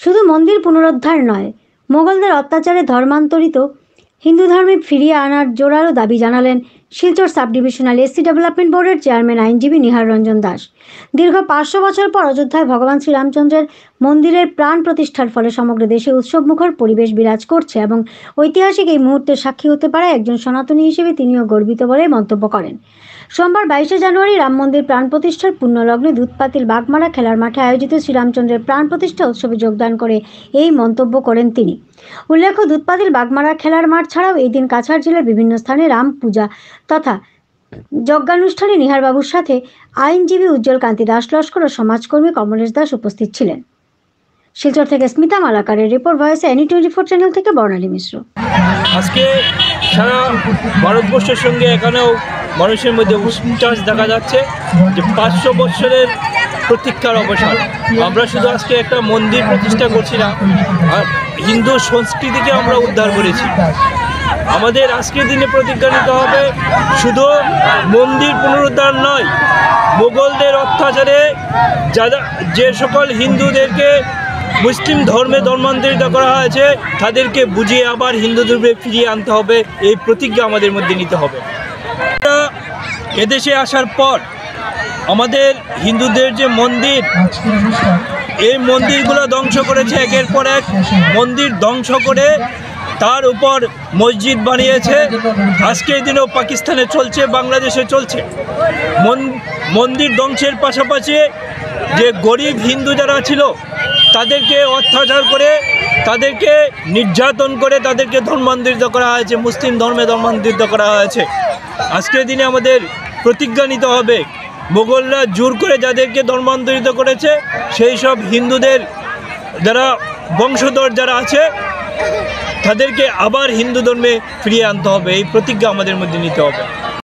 শুধু মন্দির পুনরুদ্ধার নয়, মোগলদের অত্যাচারে ধর্মান্তরিত হিন্দু ধর্মে ফিরিয়ে আনার জোরালো দাবি জানালেন Silchar sub divisional SC development বোর্ডের চেয়ারম্যান আইনজীবী নিহার রঞ্জন দাস। দীর্ঘ 500 বছর পর অযোধ্যায় ভগবান শ্রীরামচন্দ্রের মন্দিরের প্রাণ প্রতিষ্ঠার ফলে সমগ্র দেশে উৎসবমুখর পরিবেশ বিরাজ করছে এবং ঐতিহাসিক এই মুহূর্তের সাক্ষী হতে পারে একজন সনাতনী হিসেবে তিনিও গর্বিত বলে মন্তব্য করেন। সোমবার 22শে জানুয়ারি রাম মন্দির প্রাণ প্রতিষ্ঠার পুণ্যলগ্নে দুধপাতিল বাগমারা খেলার মাঠে আয়োজিত শ্রীরামচন্দ্রের প্রাণ প্রতিষ্ঠা উৎসবে যোগদান করে এই মন্তব্য করেন তিনি। উল্লেখ্য, দুধপাতিল বাগমারা খেলার মাঠ ছাড়াও এই দিন কাছাড় জেলার বিভিন্ন স্থানে রাম পূজা তথা যজ্ঞানুষ্ঠানে নিহারবাবুর সাথে আইনজীবী উজ্জ্বল কান্তি দাস লস্কর ও সমাজকর্মী কমলেশ দাস উপস্থিত ছিলেন। শিলচর থেকে স্মিতা মালাকারের রিপোর্ট, ভয়েসে এনি 24 চ্যানেল থেকে বর্ণালী মিশ্র। আজকে সারা ভারতবর্ষের সঙ্গে এখানেও মানুষের মধ্যে উচ্ছ্বাস দেখা যাচ্ছে যে 500 বছরের প্রতীক্ষার অবসান। আমরা শুধু আজকে একটা মন্দির প্রতিষ্ঠা করছি না, আর হিন্দু সংস্কৃতিকে আমরা উদ্ধার করেছি। আমাদের আজকের দিনে প্রতিজ্ঞা নিতে হবে শুধু মন্দির পুনরুদ্ধার নয়, মোগলদের অত্যাচারে যে সকল হিন্দুদেরকে মুসলিম ধর্মে ধর্মান্তরিত করা হয়েছে তাদেরকে বুঝিয়ে আবার হিন্দু ধর্মে ফিরিয়ে আনতে হবে। এই প্রতিজ্ঞা আমাদের মধ্যে নিতে হবে। এদেশে আসার পর আমাদের হিন্দুদের যে মন্দির, এই মন্দিরগুলো ধ্বংস করেছে, একের পর এক মন্দির ধ্বংস করে তার উপর মসজিদ বানিয়েছে। আজকের দিনেও পাকিস্তানে চলছে, বাংলাদেশে চলছে। মন্দির ধ্বংসের পাশাপাশি যে গরিব হিন্দু যারা ছিল তাদেরকে অত্যাচার করে, তাদেরকে নির্যাতন করে তাদেরকে ধর্মান্তরিত করা হয়েছে, মুসলিম ধর্মে ধর্মান্তরিত করা হয়েছে। আজকের দিনে আমাদের প্রতিজ্ঞা নিতে হবে, মোগলরা জোর করে যাদেরকে ধর্মান্তরিত করেছে সেই সব হিন্দুদের যারা বংশধর যারা আছে তাদেরকে আবার হিন্দু ধর্মে ফিরিয়ে আনতে হবে। এই প্রতিজ্ঞা আমাদের মধ্যে নিতে হবে।